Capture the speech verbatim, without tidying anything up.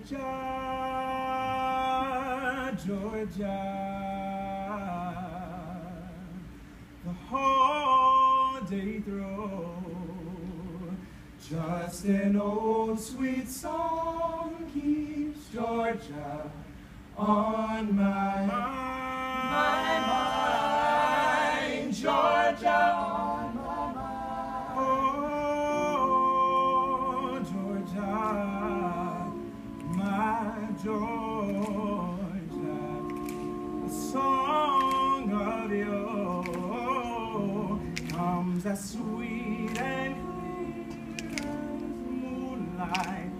Georgia, Georgia, the whole day through, just an old sweet song keeps Georgia on my mind, my mind, Georgia on my mind. Oh, Georgia, my Georgia, the song of you comes as sweet and clear as moonlight